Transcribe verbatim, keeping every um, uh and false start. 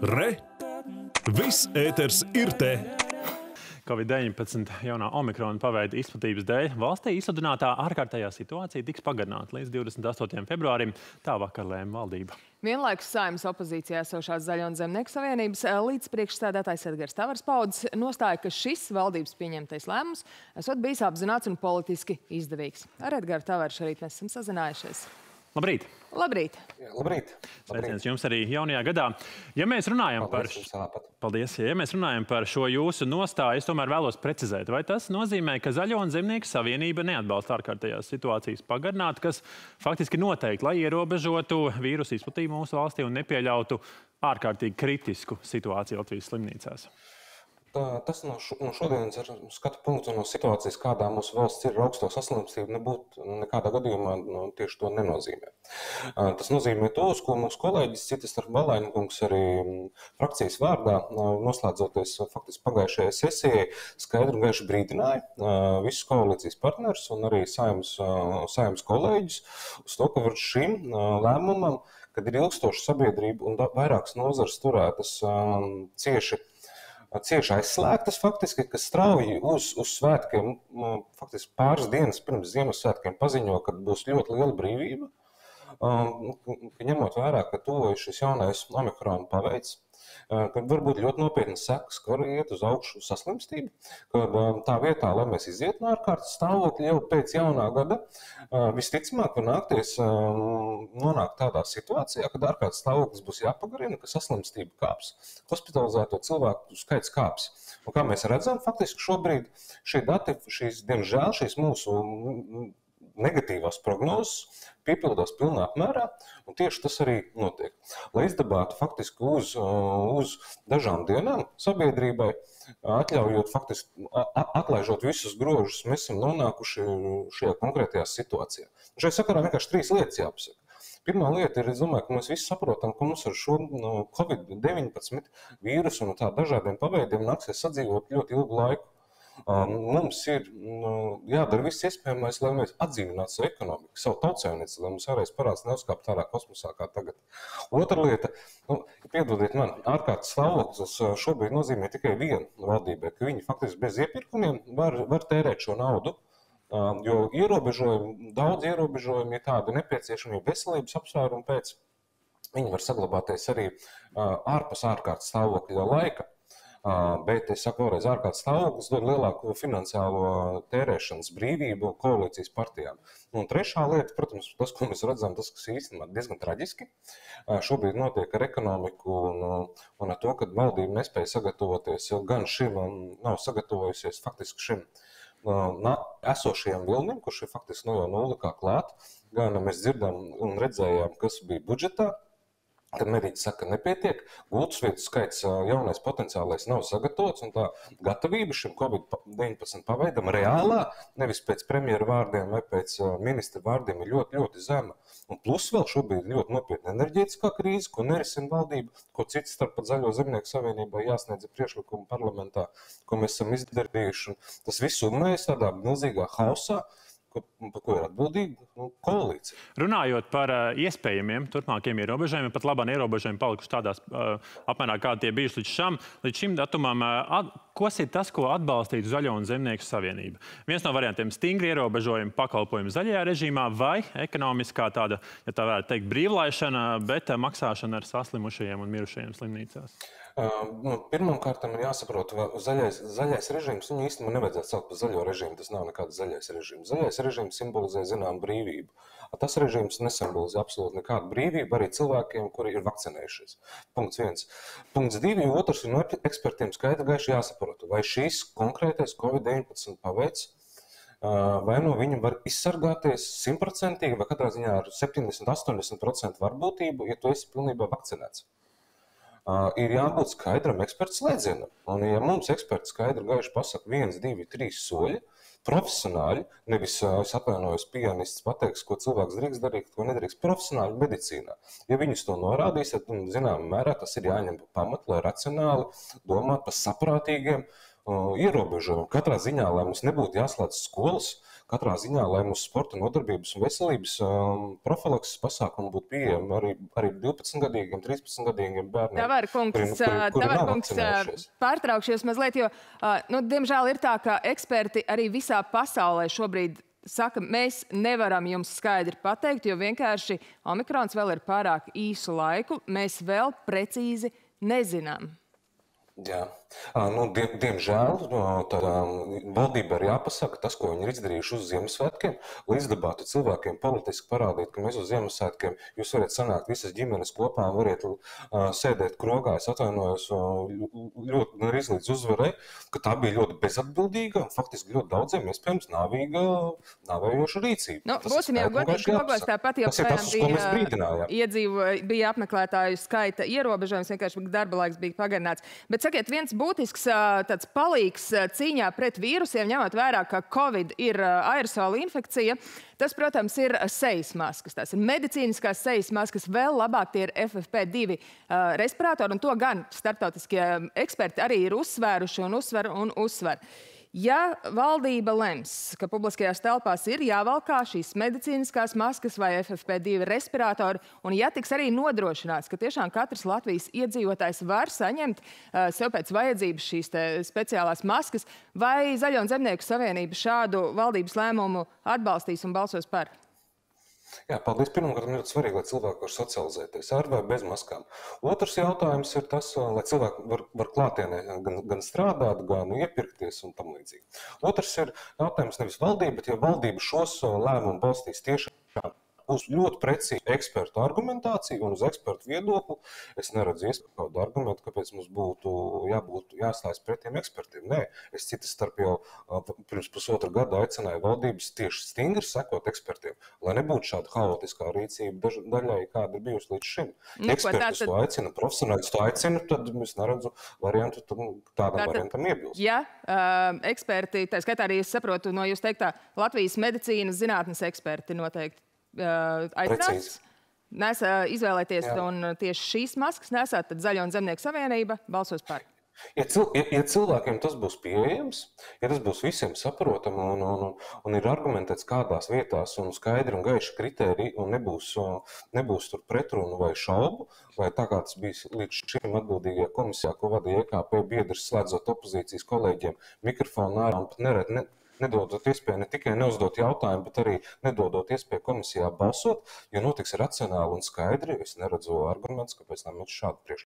Re! Viss ēters ir te! Covid deviņpadsmit jaunā omikrona paveida izplatības dēļ valstī izsludinātā ārkārtējā situācija tiks pagarināta līdz divdesmit astotajam februārim. Tā vakar lēma valdība. Vienlaikus Saeimas opozīcijā esošās Zaļo un Zemnieku savienības līdzpriekšsēdētājs Edgars Tavars paudis nostāja, ka šis valdības pieņemtais lēmums esot bijis apzināts un politiski izdevīgs. Ar Edgaru Tavaru šorīt mēs esam sazinājušies. Labrīt! Labrīt! Jā, labrīt! Sveiciens jums arī jaunajā gadā. Ja mēs runājam par... Paldies! Ja mēs runājam par šo jūsu nostāju, es tomēr vēlos precizēt, vai tas nozīmē, ka Zaļo un Zemnieku savienība neatbalsta ārkārtējās situācijas pagarināt, kas faktiski noteikti, lai ierobežotu vīrusu izplatību mūsu valstī un nepieļautu ārkārtīgi kritisku situāciju Latvijas slimnīcās? Tas no, šo, no šodienas skatu punktu no situācijas, kādā mūsu valsts ir ar augsto saslimstību, nebūtu nekādā gadījumā no, tieši to nenozīmē. Tas nozīmē to, uz ko mūsu kolēģis, citas ar Balainkungs arī frakcijas vārdā, noslēdzoties faktiski pagājušajai sesijai, skaidri un gaiši brīdināja visus koalīcijas partnerus un arī Saeimas, Saeimas kolēģus uz to, ka var šim lēmumam, kad ir ilgstoša sabiedrība un vairākas nozares turētas cieši cieši aizslēgtas faktiski, kas strauji uz, uz svētkiem, faktiski pāris dienas pirms Ziemassvētkiem paziņo, ka būs ļoti liela brīvība, ka ņemot vērā, ka tuvojas šis jaunais omikrona paveids, kad var būt ļoti nopietnas sekas, ka var iet uz augšu saslimstību, kad tā vietā, lai mēs iziet no ārkārtas stāvokļa jau pēc jaunā gada, visticamāk var nākties nonākt tādā situācijā, kad ārkārtas stāvoklis būs jāpagarina, ka saslimstība kāps, hospitalizēto cilvēku skaits kāps. Un kā mēs redzam, faktiski šobrīd šie dati, šīs, diemžēl, šīs mūsu negatīvās prognozes piepildās pilnā apmērā, un tieši tas arī notiek. Lai izdabātu faktiski uz, uz dažām dienām sabiedrībai, atļaujot faktiski, atlaižot visus grožus, mēs esam nonākuši šajā konkrētajā situācijā. Šajā sakarā vienkārši trīs lietas jāpasaka. Pirmā lieta ir, es domāju, ka mēs visi saprotam, ka mums ar šo Covid deviņpadsmit vīrusu un tā dažādiem paveidiem nāksies sadzīvot ļoti ilgu laiku. Mums ir jādara viss iespējamais, lai mēs atdzīvinātu savu ekonomiku, savu tautsēmniecību, lai mums ārējais parāds neuzkāptu tādā kosmosā kā tagad. Otra lieta, nu, piedodiet man, ārkārtas stāvoklis šobrīd nozīmē tikai vienu valdībai, ka viņi faktiski bez iepirkumiem var, var tērēt šo naudu, jo ierobežojumi, daudz ierobežojumi ir tādi nepieciešami veselības apsvērumi pēc, viņi var saglabāties arī ārpus ārkārtas stāvokļa laika. Bet es saku vēlreiz, ārkārtas stāvoklis dod lielāku finansiālo tērēšanas brīvību koalīcijas partijām. Un trešā lieta, protams, tas, ko mēs redzam, tas, kas īstenībā diezgan traģiski, šobrīd notiek ar ekonomiku un, un ar to, ka valdība nespēja sagatavoties gan šim, nav sagatavojusies faktiski šim esošajam vilnim, kurš ir faktiski no jau nulli kā klāt, gan mēs dzirdam un redzējām, kas bija budžetā, kad medīķi saka, nepietiek, gultas vietu skaits jaunais potenciālais nav sagatavots, un tā gatavība šim Covid deviņpadsmit paveidam reālā, nevis pēc premjera vārdiem vai pēc ministra vārdiem, ir ļoti, ļoti zema. Un plus vēl šobrīd ļoti nopietna enerģētiskā krīze, ko nerisina valdība, ko cits starp pat Zaļo Zemnieku savienībā jāsniedz priekšlikumu parlamentā, ko mēs esam izdarījuši. Tas viss summējas tādā milzīgā hausā, par ko ir atbildīga nu, koalīcija. Runājot par uh, iespējamiem turpmākiem ierobežojumiem, pat labāk ierobežojumi palikuši tādās uh, apmērā, kādi tie bijuši līdz šam, līdz šim datumam, uh, at, kas ir tas, ko atbalstītu Zaļo un Zemnieku savienība? Viens no variantiem - stingri ierobežojumi pakalpojumu zaļajā režīmā vai ekonomiskā tāda, ja tā varētu teikt, brīvlaišana, bet uh, maksāšana ar saslimušajiem un mirušajiem slimnīcās? Uh, nu, Pirmkārt, ir jāsaprot, ka zaļais, zaļais režīms viņu īstenībā nevajadzētu saukt par zaļo režīmu. Tas nav nekāds zaļais režīms. Zaļais režīms simbolizē zinām brīvību. Tas režīms nesimbolizē absolūti nekādu brīvību arī cilvēkiem, kuri ir vakcinējušies. Punkts viens. Punkts divi. Otrs ir no ekspertiem skaidri gaiši jāsaprot, vai šīs konkrētais Covid deviņpadsmit paveids, vai no viņa var izsargāties simtprocentīgi vai katrā ziņā ar septiņdesmit līdz astoņdesmit procentu varbūtību, ja tu esi pilnībā vakcinēts. Uh, ir jābūt skaidram eksperts slēdzienam. Un ja mums eksperts skaidri gaiši pasaka viens, divi, trīs soļi, profesionāļi, nevis uh, es atvainojos pianists pateiks, ko cilvēks drīkst darīt, ko nedrīkst, profesionāļi medicīnā. Ja viņus to norādīs, tad, zinām mērā, tas ir jāņem pa pamatu, lai racionāli domāt par saprātīgiem uh, ierobežojumi. Katrā ziņā, lai mums nebūtu jāslēdz skolas, katrā ziņā, lai mūsu sporta nodarbības un veselības um, profilakses pasākumi būtu pieejami arī, arī divpadsmitgadīgiem, trīspadsmitgadīgiem bērniem. Tavar kungs, kuri, kuri, kuri Tavar kungs pārtraukšies mazliet, jo, uh, nu, diemžēl ir tā, ka eksperti arī visā pasaulē šobrīd saka, mēs nevaram jums skaidri pateikt, jo vienkārši omikrons vēl ir pārāk īsu laiku. Mēs vēl precīzi nezinām. Jā, nu, diem, diemžēl tā valdība ir jāpasaka tas, ko viņi ir izdarījuši uz Ziemassvētkiem, lai izdabātu cilvēkiem politiski parādīt, ka mēs uz Ziemassvētkiem jūs varat sanākt visas ģimenes kopā un variet uh, sēdēt krogā. Es atvainojos uh, ļoti arī līdz uzvarai, ka tā bija ļoti bezatbildīga un faktiski ļoti daudziem iespējams nāvīga, nāvējoša rīcība. Nu, būsim jau godīgi krogos, tāpat jau bija iedzīvo, bija apmeklētāju skaita ierobežojums, vienkārši darba laiks bija pagarināts. Bet sakiet, viens būtisks tāds palīgs cīņā pret vīrusiem, ņemot vērā, ka Covid ir aerosola infekcija, tas, protams, ir sejas maskas. Tās ir medicīniskās sejas maskas, vēl labāk tie ir F F P divi uh, respiratori, un to gan starptautiskie eksperti arī ir uzsvēruši un uzsver un uzsver. Ja valdība lems, ka publiskajās telpās ir jāvalkā šīs medicīniskās maskas vai F F P divi respiratori, un ja tiks arī nodrošināts, ka tiešām katrs Latvijas iedzīvotājs var saņemt uh, sev pēc vajadzības šīs te speciālās maskas, vai Zaļo un Zemnieku savienība šādu valdības lēmumu atbalstīs un balsos par? Jā, paldies. Pirmkārt, ir ļoti svarīgi, lai cilvēki var socializēties ar vai bez maskām. Otrs jautājums ir tas, lai cilvēki var, var klātienē gan, gan strādāt, gan iepirkties un tam līdzīgi. Otrs ir jautājums nevis valdība, bet ja valdība šos lēmumu balstīs tiešām uz ļoti precīzu ekspertu argumentāciju un uz ekspertu viedokli, es neredzu iespēju kādu argumentu, kāpēc mums būtu jābūt jāstājas pret tiem ekspertiem. Nē, es citas starp jau pirms pusotra gada aicināju valdības tieši stingri sekot ekspertiem, lai nebūtu šāda haotiskā rīcība daļai, kāda ir bijusi līdz šim. Nu, Ekspertus to aicina, profesionāļus to aicina, tad es neredzu variantu tādam tātad, variantam iebilst. Ja uh, eksperti, tā skaitā arī es saprotu no jūs teiktā, Latvijas medicīnas zinātnes eksperti noteikti Uh, aicināts nes, uh, izvēlēties Jā. Un tieši šīs maskas nesāt, tad Zaļo un Zemnieku savienība balsos par. Ja, cil, ja, ja cilvēkiem tas būs pieejams, ja tas būs visiem saprotami un, un, un ir argumentēts kādās vietās un skaidri un gaiši kritēriji un nebūs, nebūs tur pretrunu vai šaubu, vai tā kā tas bija līdz šim atbildīgajā komisijā, ko vadīja E K P biedrs, slēdzot opozīcijas kolēģiem mikrofonu ārā un pat nered, ne, nedodot iespēju ne tikai neuzdot jautājumu, bet arī nedodot iespēju komisijā balsot, ja notiks racionāli un skaidri, es neredzu argumentus, kāpēc tam ir šādi priekšlikumi.